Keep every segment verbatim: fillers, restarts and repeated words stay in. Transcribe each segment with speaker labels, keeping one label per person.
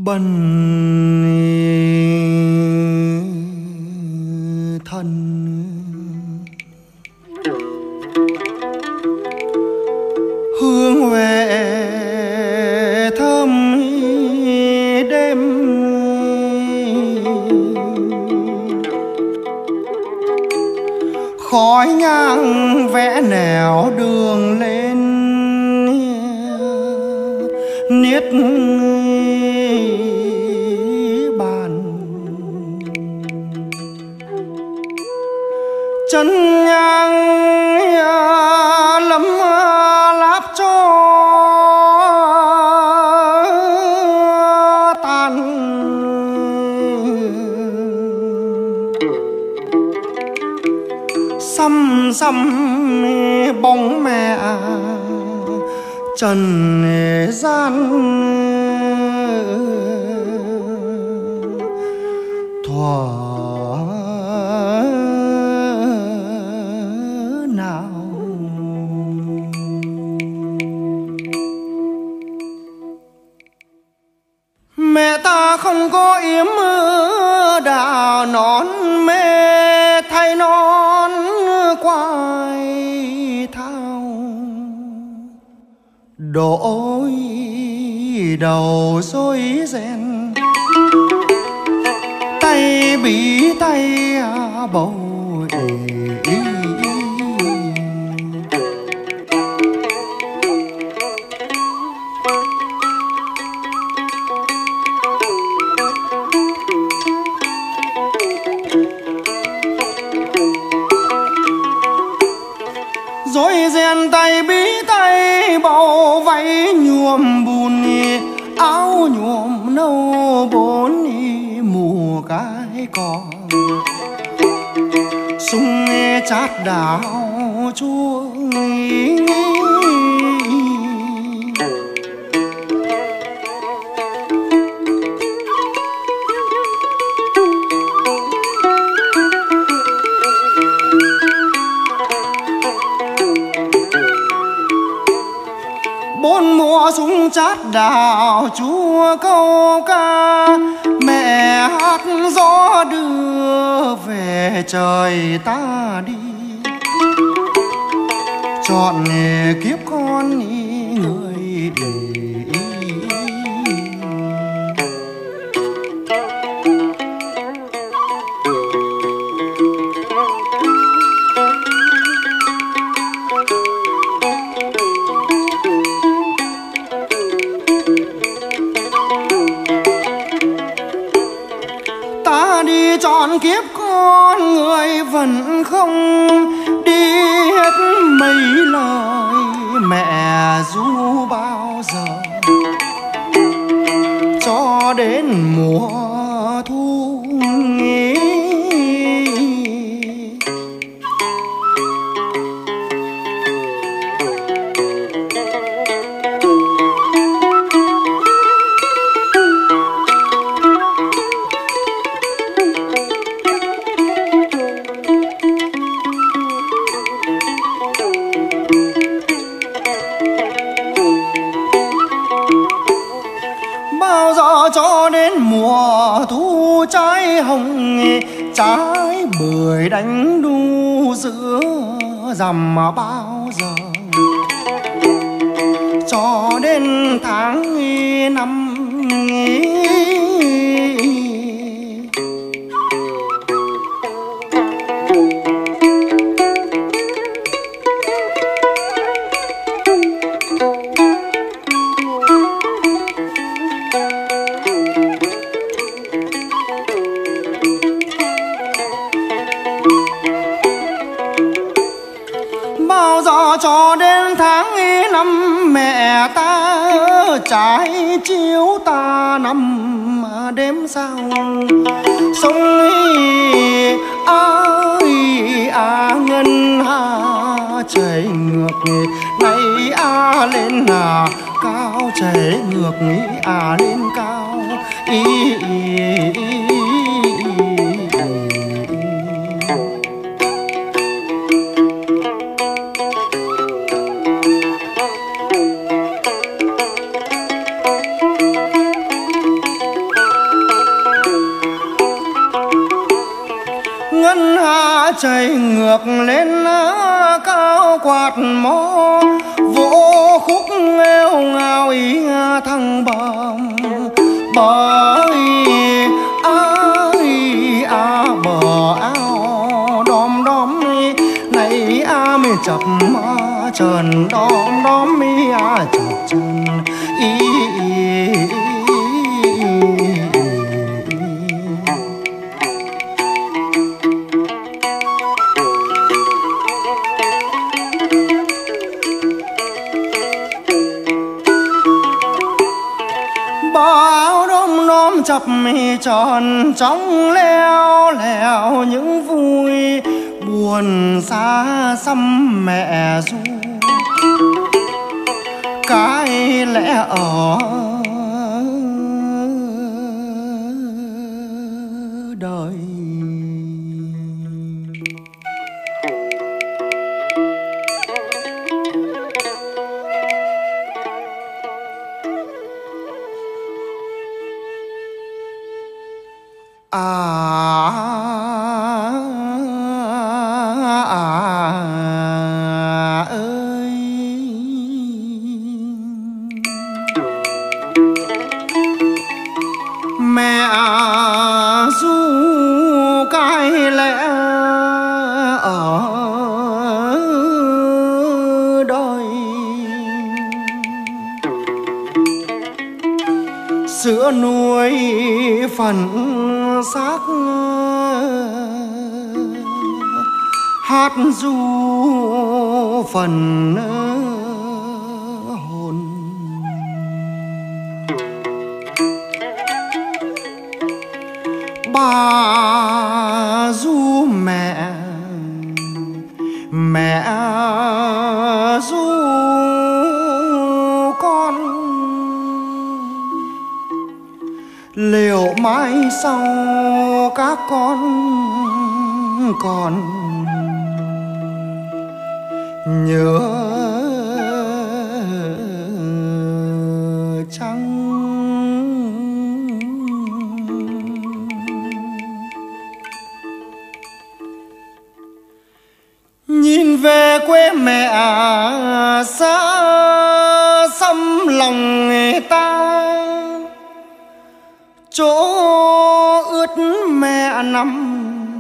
Speaker 1: bần thân hương huệ thơm đêm, khói nhang vẽ nẻo đường lên niết bàn, chân nhang lấm láp cho tàn, xăm xăm bóng mẹ trần gian thuở nào. Mẹ ta không có yếm đào nón mê thay non quai thao, đổi đầu rối ren tay bí tay bầu ý. Rối ren tay bí tay bầu váy nhuộm bùn, áo nhuộm nâu bốn mùa cái cỏ, sung chát đào chua bốn mùa sung chát đào chúa câu ca. Mẹ hát gió đưa về trời ta đi, chọn kiếp con người để đi chọn kiếp con người vẫn không đi hết mấy lời mẹ ru bao giờ, cho đến mùa thu nghỉ. Bao giờ cho đến mùa thu trái hồng, trái bưởi đánh đu giữa rằm mà bao giờ, cho đến tháng năm bao giờ cho đến tháng năm mẹ ta trái chiếu ta nằm đêm sao sông ơi à ngân hà chảy ngược này à lên là cao chảy ngược à lên cao ý, ý, ý. chạy ngược lên cao quạt mõ, vỗ khúc nghêu ngao ý thăng bầm bởi ai à bờ áo đom đóm này a mi chập trần đom đóm mi a chập trần ý, ý, ý. Bao đom đóm chập mi tròn trong leo leo những vui buồn xa xăm mẹ ru cái lẽ ở đời. À, à, à ơi mẹ ru cái lẽ ở đời, sữa nuôi phần xác hát ru phần hồn. Bà ru mẹ mẹ ru con, liệu mãi sau các con còn nhớ chăng? Nhìn về quê mẹ xa xăm lòng người ta, chỗ ướt mẹ nằm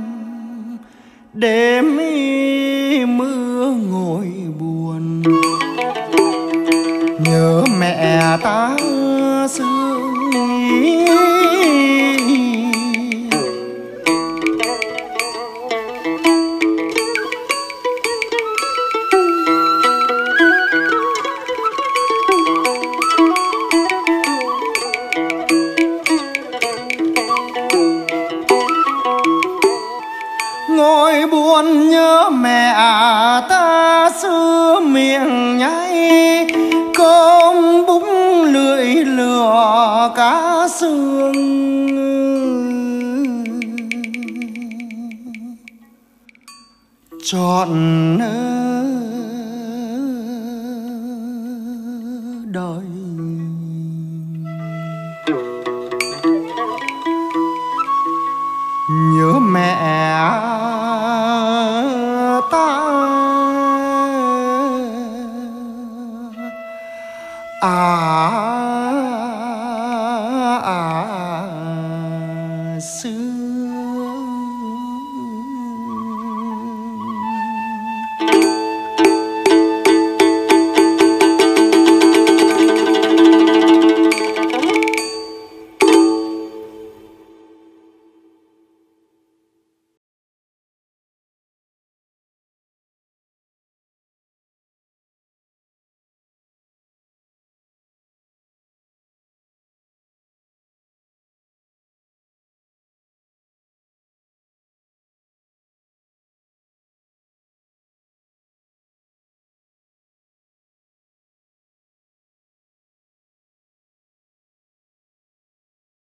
Speaker 1: đêm mưa ngồi buồn, nhớ mẹ ta xưa. Ngồi buồn nhớ mẹ ta xưa miệng nhai cơm búng lưỡi lửa cá xương, trọn đời. Nhớ mẹ ta à